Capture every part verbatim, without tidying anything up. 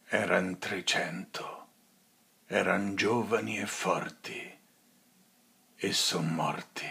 Eran trecento, eran giovani e forti, e son morti.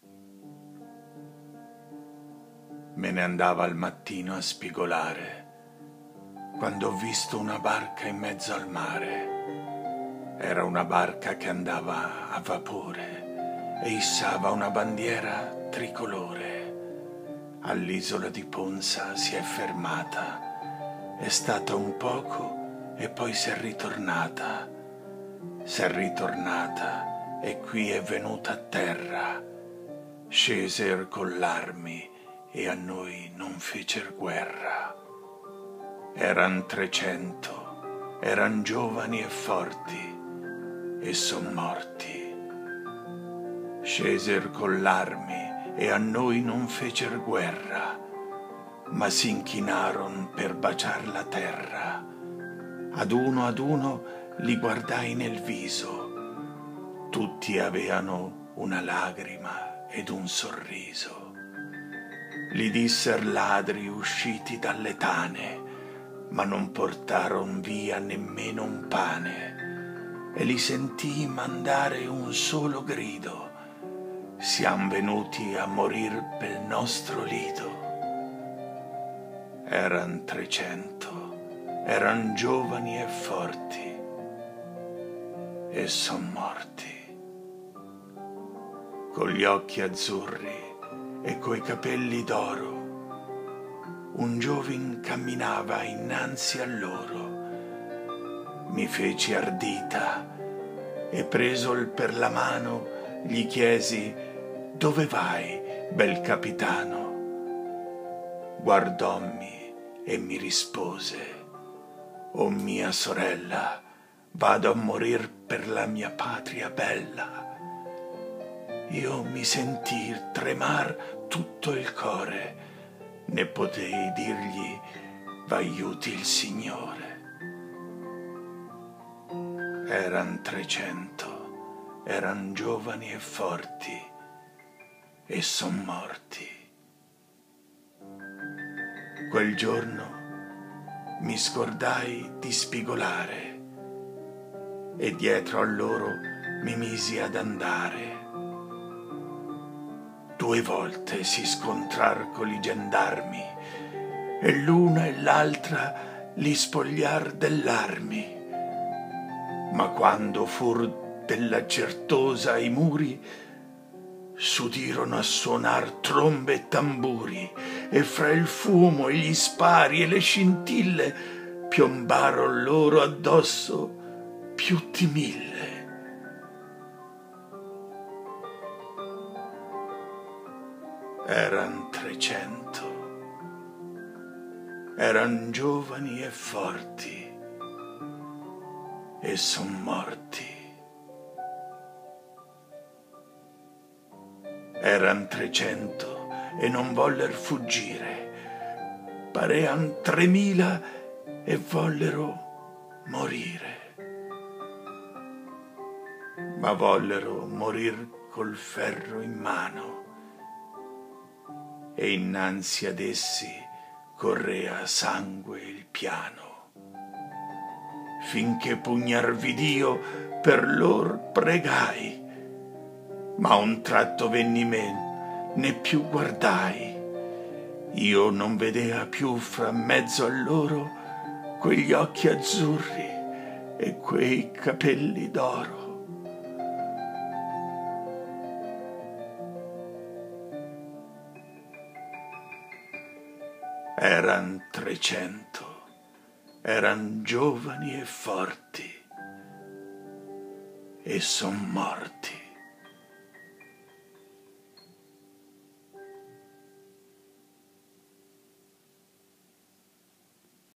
Me ne andava al mattino a spigolare, quando ho visto una barca in mezzo al mare. Era una barca che andava a vapore e issava una bandiera tricolore. All'isola di Ponza si è fermata, è stata un poco e poi s'è ritornata, s'è ritornata e qui è venuta a terra. Sceser con l'armi e a noi non fecer guerra. Eran trecento, eran giovani e forti, e son morti. Sceser con l'armi e a noi non fecer guerra, ma s'inchinaron per baciar la terra. Ad uno ad uno li guardai nel viso, tutti aveano una lagrima ed un sorriso. Li disser ladri usciti dalle tane, ma non portaron via nemmeno un pane, e li sentii mandare un solo grido: siam venuti a morir pel nostro lido. Eran trecento, eran giovani e forti, e son morti. Con gli occhi azzurri e coi capelli d'oro, un giovin camminava innanzi a loro. Mi feci ardita e presol per la mano gli chiesi: dove vai, bel capitano? Guardommi e mi rispose: o mia sorella, vado a morir per la mia patria bella. Io mi sentii tremar tutto il core, ne potei dirgli: v'aiuti il Signore. Eran trecento, eran giovani e forti, e son morti. Quel giorno mi scordai di spigolare e dietro a loro mi misi ad andare. Due volte si scontrar con i gendarmi e l'una e l'altra li spogliar dell'armi. Ma quando fur della certosa i muri, s'udirono a suonar trombe e tamburi, e fra il fumo e gli spari e le scintille piombaron loro addosso più di mille. Eran trecento, eran giovani e forti, e son morti. Eran trecento e non voller fuggire, parean tremila e vollero morire. Ma vollero morir col ferro in mano, e innanzi ad essi correa sangue il piano. Finché pugnarvidio per lor pregai, ma un tratto venni men, né più guardai. Io non vedea più fra mezzo a loro quegli occhi azzurri e quei capelli d'oro. Eran trecento, eran giovani e forti, e son morti.